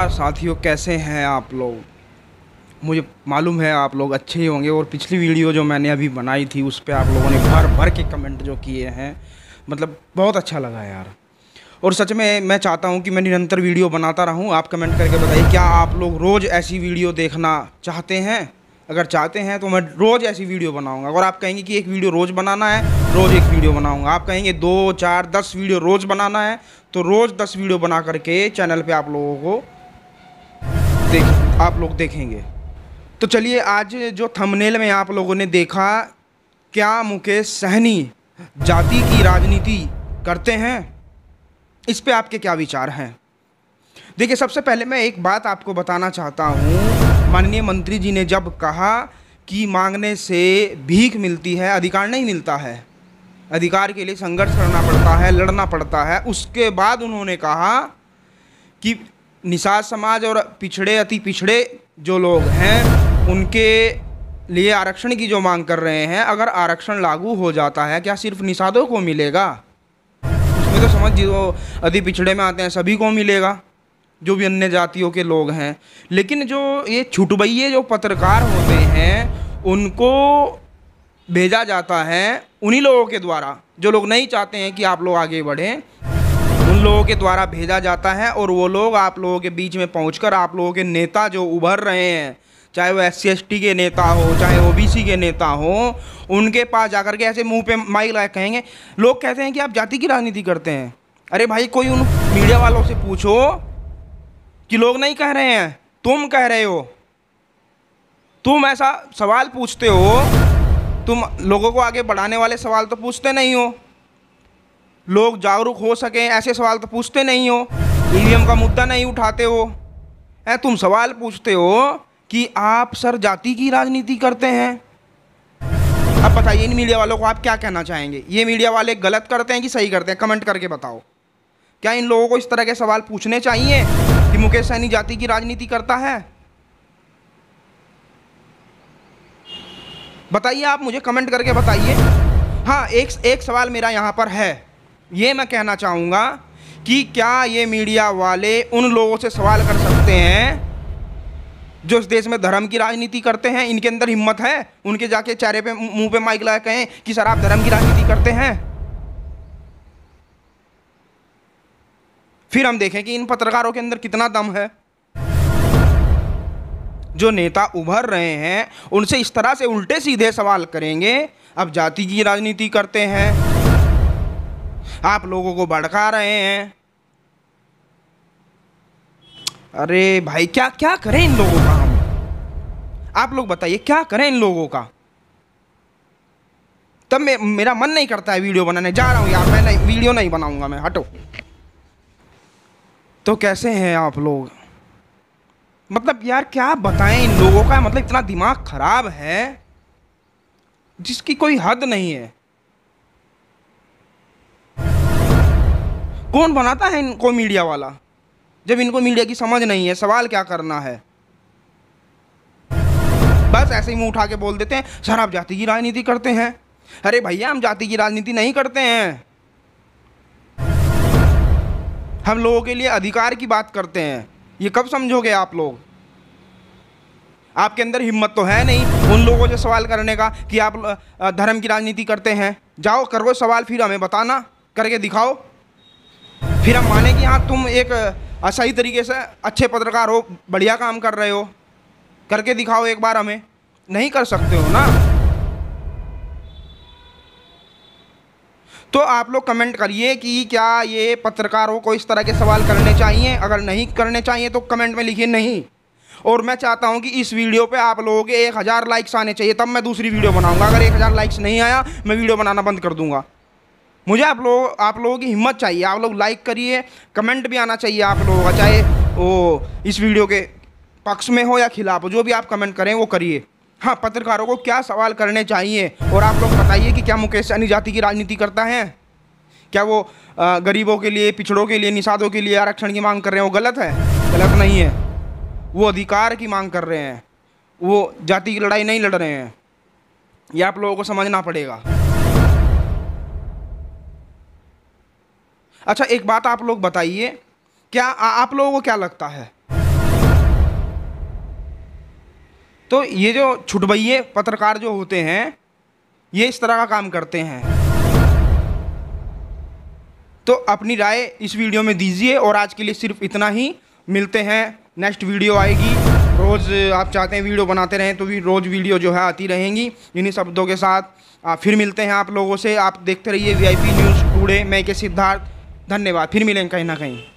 नमस्कार साथियों, कैसे हैं आप लोग। मुझे मालूम है आप लोग अच्छे ही होंगे। और पिछली वीडियो जो मैंने अभी बनाई थी उस पर आप लोगों ने भर भर के कमेंट जो किए हैं, मतलब बहुत अच्छा लगा यार। और सच में मैं चाहता हूं कि मैं निरंतर वीडियो बनाता रहूं। आप कमेंट करके बताइए, क्या आप लोग रोज़ ऐसी वीडियो देखना चाहते हैं। अगर चाहते हैं तो मैं रोज़ ऐसी वीडियो बनाऊंगा। अगर आप कहेंगे कि एक वीडियो रोज़ बनाना है, रोज़ एक वीडियो बनाऊंगा। आप कहेंगे 2, 4, 10 वीडियो रोज़ बनाना है, तो रोज़ 10 वीडियो बना करके चैनल पे आप लोगों को आप लोग देखेंगे। तो चलिए, आज जो थंबनेल में आप लोगों ने देखा, क्या मुकेश सहनी जाति की राजनीति करते हैं, इस पे आपके क्या विचार हैं। देखिए, सबसे पहले मैं एक बात आपको बताना चाहता हूँ। माननीय मंत्री जी ने जब कहा कि मांगने से भीख मिलती है, अधिकार नहीं मिलता है, अधिकार के लिए संघर्ष करना पड़ता है, लड़ना पड़ता है, उसके बाद उन्होंने कहा कि निषाद समाज और पिछड़े अति पिछड़े जो लोग हैं उनके लिए आरक्षण की जो मांग कर रहे हैं, अगर आरक्षण लागू हो जाता है, क्या सिर्फ निषादों को मिलेगा? उसमें तो समझ जो अति पिछड़े में आते हैं सभी को मिलेगा, जो भी अन्य जातियों के लोग हैं। लेकिन जो ये छुटभइये जो पत्रकार होते हैं उनको भेजा जाता है उन्हीं लोगों के द्वारा, जो लोग नहीं चाहते हैं कि आप लोग आगे बढ़ें, उन लोगों के द्वारा भेजा जाता है। और वो लोग आप लोगों के बीच में पहुंचकर आप लोगों के नेता जो उभर रहे हैं, चाहे वो SC/ST के नेता हो, चाहे OBC के नेता हो, उनके पास जाकर के ऐसे मुंह पे माइक लगा कहेंगे। लोग कहते हैं कि आप जाति की राजनीति करते हैं। अरे भाई, कोई उन मीडिया वालों से पूछो कि लोग नहीं कह रहे हैं, तुम कह रहे हो। तुम ऐसा सवाल पूछते हो, तुम लोगों को आगे बढ़ाने वाले सवाल तो पूछते नहीं हो। लोग जागरूक हो सकें ऐसे सवाल तो पूछते नहीं हो। EVM का मुद्दा नहीं उठाते हो। तुम सवाल पूछते हो कि आप सर जाति की राजनीति करते हैं। अब बताइए, इन मीडिया वालों को आप क्या कहना चाहेंगे? ये मीडिया वाले गलत करते हैं कि सही करते हैं? कमेंट करके बताओ। क्या इन लोगों को इस तरह के सवाल पूछने चाहिए कि मुकेश सहनी जाति की राजनीति करता है? बताइए, आप मुझे कमेंट करके बताइए। हाँ, एक सवाल मेरा यहाँ पर है, ये मैं कहना चाहूँगा कि क्या ये मीडिया वाले उन लोगों से सवाल कर सकते हैं जो इस देश में धर्म की राजनीति करते हैं? इनके अंदर हिम्मत है उनके जाके चेहरे पे मुंह पे माइक लगा कहें कि सर आप धर्म की राजनीति करते हैं? फिर हम देखें कि इन पत्रकारों के अंदर कितना दम है। जो नेता उभर रहे हैं उनसे इस तरह से उल्टे सीधे सवाल करेंगे, अब जाति की राजनीति करते हैं, आप लोगों को भड़का रहे हैं। अरे भाई, क्या क्या करें इन लोगों का हम? आप लोग बताइए, क्या करें इन लोगों का? तब मेरा मन नहीं करता है वीडियो बनाने। जा रहा हूं यार, मैं नहीं, वीडियो नहीं बनाऊंगा मैं, हटो। तो कैसे हैं आप लोग? मतलब यार, क्या बताएं इन लोगों का, मतलब इतना दिमाग खराब है जिसकी कोई हद नहीं है। कौन बनाता है इनको मीडिया वाला, जब इनको मीडिया की समझ नहीं है सवाल क्या करना है? बस ऐसे ही मुंह उठा के बोल देते हैं सर आप जाति की राजनीति करते हैं। अरे भैया, हम जाति की राजनीति नहीं करते हैं, हम लोगों के लिए अधिकार की बात करते हैं। ये कब समझोगे आप लोग? आपके अंदर हिम्मत तो है नहीं उन लोगों से सवाल करने का कि आप धर्म की राजनीति करते हैं। जाओ करो सवाल, फिर हमें बताना, करके दिखाओ, फिर हम माने कि हाँ तुम एक सही तरीके से अच्छे पत्रकार हो, बढ़िया काम कर रहे हो। करके दिखाओ एक बार हमें। नहीं कर सकते हो ना, तो आप लोग कमेंट करिए कि क्या ये पत्रकारों को इस तरह के सवाल करने चाहिए। अगर नहीं करने चाहिए तो कमेंट में लिखिए नहीं। और मैं चाहता हूं कि इस वीडियो पे आप लोगों के 1000 लाइक्स आने चाहिए, तब मैं दूसरी वीडियो बनाऊंगा। अगर 1000 लाइक्स नहीं आया, मैं वीडियो बनाना बंद कर दूंगा। मुझे आप लोगों की हिम्मत चाहिए। आप लोग लाइक करिए, कमेंट भी आना चाहिए आप लोगों का, चाहे वो इस वीडियो के पक्ष में हो या खिलाफ हो, जो भी आप कमेंट करें वो करिए। हाँ, पत्रकारों को क्या सवाल करने चाहिए। और आप लोग बताइए कि क्या मुकेश सहनी जाति की राजनीति करता है? क्या वो गरीबों के लिए, पिछड़ों के लिए, निषादों के लिए आरक्षण की मांग कर रहे हैं? वो गलत है? गलत नहीं है, वो अधिकार की मांग कर रहे हैं, वो जाति की लड़ाई नहीं लड़ रहे हैं। ये आप लोगों को समझना पड़ेगा। अच्छा, एक बात आप लोग बताइए, क्या आप लोगों को क्या लगता है तो ये जो छुटभइये पत्रकार जो होते हैं ये इस तरह का काम करते हैं। तो अपनी राय इस वीडियो में दीजिए और आज के लिए सिर्फ इतना ही। मिलते हैं, नेक्स्ट वीडियो आएगी। रोज़ आप चाहते हैं वीडियो बनाते रहें तो भी रोज़ वीडियो जो है आती रहेंगी इन्हीं शब्दों के साथ। फिर मिलते हैं आप लोगों से। आप देखते रहिए VIP न्यूज़ टुडे। मैं के सिद्धार्थ, धन्यवाद। फिर मिलेंगे कहीं ना कहीं।